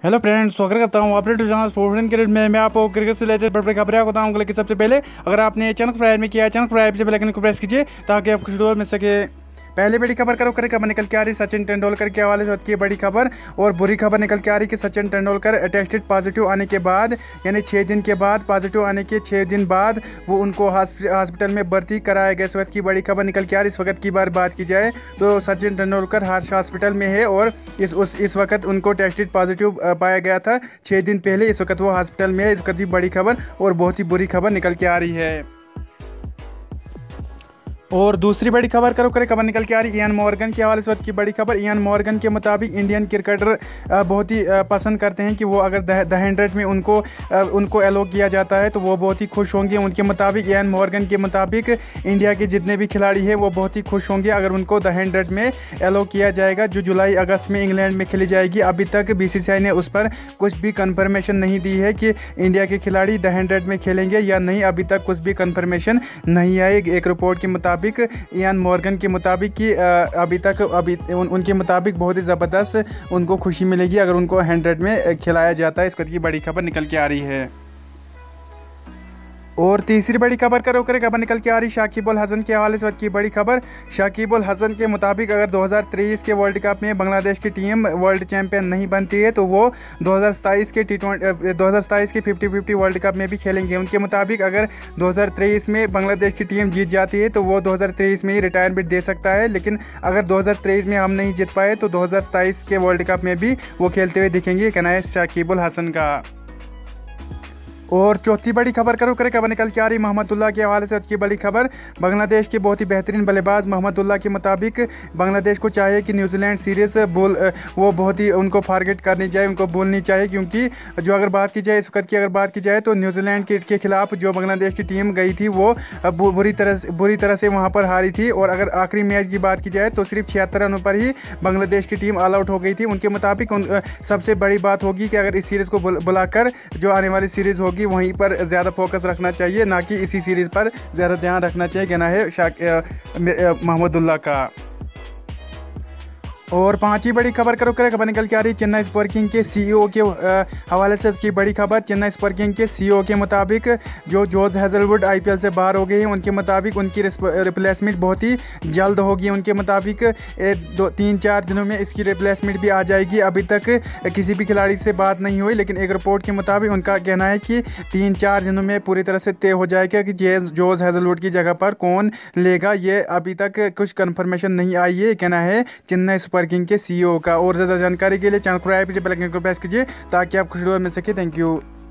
Hello friends, स्वागत करता हूँ अपने चैनल स्पोर्ट्स क्रिकेट में। मैं आपको क्रिकेट से रिलेटेड बड़ी खबरें बताऊंगा। लेकिन सबसे पहले अगर आपने चैनल को सब्सक्राइब नहीं किया है, चैनल को सब्सक्राइब से बेल आइकन को प्रेस कीजिए ताकि आपको वीडियो मिल सके। पहले बड़ी खबर करो खबर निकल के आ रही सचिन तेंदुलकर के हवाले से की बड़ी खबर और बुरी खबर निकल के आ रही कि सचिन तेंदुलकर टेस्टेड पॉजिटिव आने के बाद यानी 6 दिन के बाद पॉजिटिव आने के 6 दिन बाद वो उनको हॉस्पिटल में भर्ती कराया गया। इस वक्त की बड़ी खबर निकल के आ रही। इस वक्त की बात की जाए तो सचिन तेंदुलकर हर्ष हॉस्पिटल में है और इस वक्त उनको टेस्टेड पॉजिटिव पाया गया था 6 दिन पहले। इस वक्त वो हॉस्पिटल में है। इस वक्त की बड़ी खबर और बहुत ही बुरी खबर निकल के आ रही है। और दूसरी बड़ी खबर खबर निकल के आ रही इयान मॉर्गन के हवाले से की बड़ी खबर। इयान मॉर्गन के मुताबिक इंडियन क्रिकेटर बहुत ही पसंद करते हैं कि वो अगर द 100 में उनको एलो किया जाता है तो वो बहुत ही खुश होंगे। उनके मुताबिक इयान मॉर्गन के मुताबिक इंडिया के जितने भी खिलाड़ी हैं वो बहुत ही खुश होंगे अगर उनको द 100 में एलो किया जाएगा, जो जुलाई अगस्त में इंग्लैंड में खेली जाएगी। अभी तक BCCI ने उस पर कुछ भी कन्फर्मेशन नहीं दी है कि इंडिया के खिलाड़ी द 100 में खेलेंगे या नहीं। अभी तक कुछ भी कन्फर्मेशन नहीं आई। एक रिपोर्ट के मुताबिक इयान मॉर्गन के मुताबिक कि उनके मुताबिक बहुत ही ज़बरदस्त उनको खुशी मिलेगी अगर उनको 100 में खिलाया जाता है। इस वक्त की बड़ी खबर निकल के आ रही है। और तीसरी बड़ी खबर खबर निकल के आ रही शाकिब अल हसन के हवाले से की बड़ी खबर। शाकिब अल हसन के मुताबिक अगर 2023 के वर्ल्ड कप में बांग्लादेश की टीम वर्ल्ड चैंपियन नहीं बनती है तो वो 2027 के 50-50 वर्ल्ड कप में भी खेलेंगे। उनके मुताबिक अगर 2023 में बांग्लादेश की टीम जीत जाती है तो वो 2023 में ही रिटायरमेंट दे सकता है, लेकिन अगर 2023 में हम नहीं जीत पाए तो 2027 के वर्ल्ड कप में भी वो खेलते हुए दिखेंगे, कहना है शाकिब अल हसन का। और चौथी बड़ी खबर खबर निकल के आ रही मोहम्मदुल्लाह के हवाले से की बड़ी खबर। बांग्लादेश के बहुत ही बेहतरीन बल्लेबाज मोहम्मदुल्लाह के मुताबिक बांग्लादेश को चाहिए कि न्यूजीलैंड सीरीज़ वो बहुत ही उनको फारगेट करनी चाहिए, उनको बोलनी चाहिए, क्योंकि जो अगर बात की जाए इस वक्त की अगर बात की जाए तो न्यूजीलैंड के खिलाफ जो बांग्लादेश की टीम गई थी वो बुरी तरह से वहाँ पर हारी थी। और अगर आखिरी मैच की बात की जाए तो सिर्फ 76 रनों पर ही बांग्लादेश की टीम ऑल आउट हो गई थी। उनके मुताबिक सबसे बड़ी बात होगी कि अगर इस सीरीज़ को बुलाकर जो आने वाली सीरीज़ होगी वहीं पर ज़्यादा फोकस रखना चाहिए, ना कि इसी सीरीज़ पर ज़्यादा ध्यान रखना चाहिए, कहना है मोहम्मदुल्लाह का। और पांचवी बड़ी खबर निकल के आ रही चेन्नई सुपर किंग के CEO के हवाले से इसकी बड़ी खबर। चेन्नई सुपर किंग के CEO के मुताबिक जो जोस हेजलवुड IPL से बाहर हो गए हैं, उनके मुताबिक उनकी रिप्लेसमेंट बहुत ही जल्द होगी। उनके मुताबिक 3-4 दिनों में इसकी रिप्लेसमेंट भी आ जाएगी। अभी तक किसी भी खिलाड़ी से बात नहीं हुई, लेकिन एक रिपोर्ट के मुताबिक उनका कहना है कि 3-4 दिनों में पूरी तरह से तय हो जाएगा कि जोस हेजलवुड की जगह पर कौन लेगा। ये अभी तक कुछ कन्फर्मेशन नहीं आई है, कहना है चेन्नई सुपर किंग के CEO का। और ज़्यादा जानकारी के लिए चैनल को सब्सक्राइब कीजिए, बेल आइकन को प्रेस कीजिए ताकि आपको वीडियो मिल सके। Thank you.